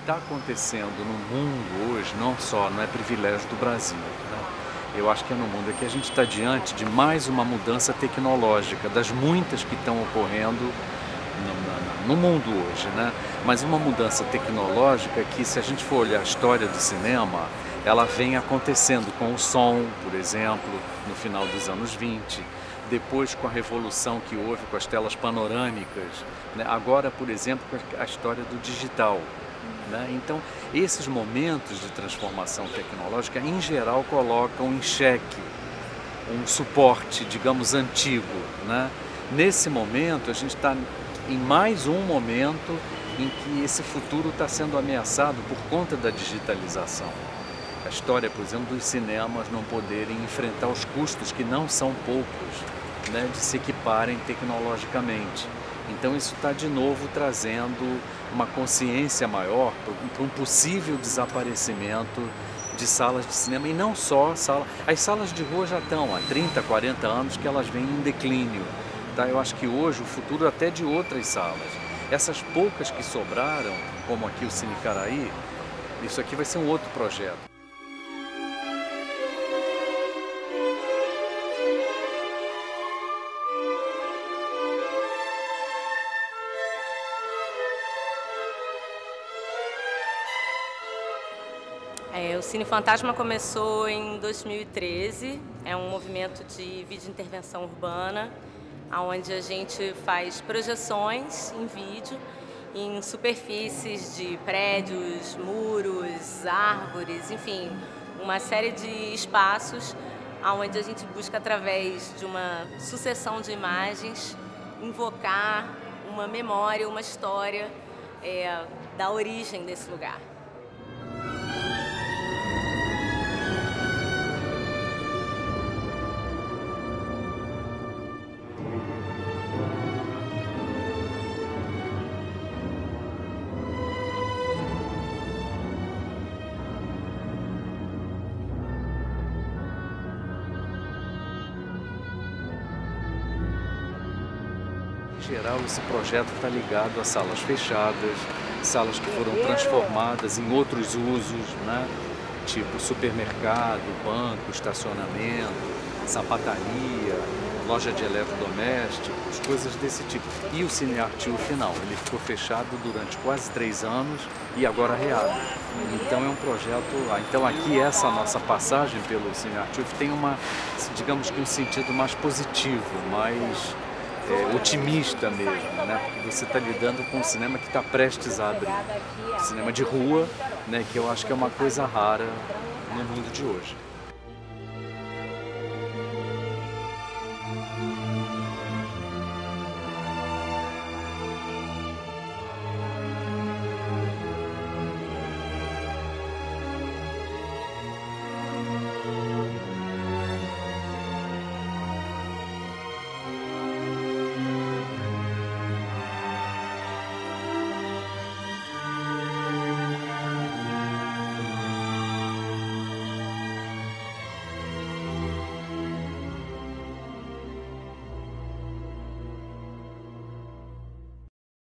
está acontecendo no mundo hoje não é privilégio do Brasil, né? Eu acho que é no mundo, é que a gente está diante de mais uma mudança tecnológica, das muitas que estão ocorrendo no mundo hoje, né? Mas uma mudança tecnológica que, se a gente for olhar a história do cinema, ela vem acontecendo com o som, por exemplo, no final dos anos 20, depois com a revolução que houve com as telas panorâmicas, né? Agora, por exemplo, com a história do digital, né? Então, esses momentos de transformação tecnológica, em geral, colocam em xeque um suporte, digamos, antigo, né? Nesse momento, a gente está em mais um momento em que esse futuro está sendo ameaçado por conta da digitalização. A história, por exemplo, dos cinemas não poderem enfrentar os custos, que não são poucos, né, de se equiparem tecnologicamente. Então isso está de novo trazendo uma consciência maior para um possível desaparecimento de salas de cinema, e não só as salas de rua já estão há 30, 40 anos que elas vêm em declínio. Tá? Eu acho que hoje o futuro até de outras salas, essas poucas que sobraram, como aqui o Cine Caraí, isso aqui vai ser um outro projeto. O Cine Fantasma começou em 2013, é um movimento de vídeo intervenção urbana, onde a gente faz projeções em vídeo em superfícies de prédios, muros, árvores, enfim, uma série de espaços onde a gente busca, através de uma sucessão de imagens, invocar uma memória, uma história da origem desse lugar. Em geral, esse projeto está ligado a salas fechadas, salas que foram transformadas em outros usos, né? Tipo supermercado, banco, estacionamento, sapataria, loja de eletrodomésticos, coisas desse tipo. E o Cine Arte, o final, ele ficou fechado durante quase 3 anos e agora reabre. Então é um projeto, então aqui essa nossa passagem pelo Cine Arte tem digamos que um sentido mais positivo, mais otimista mesmo, né? Porque você está lidando com um cinema que está prestes a abrir. Cinema de rua, né? Que eu acho que é uma coisa rara no mundo de hoje.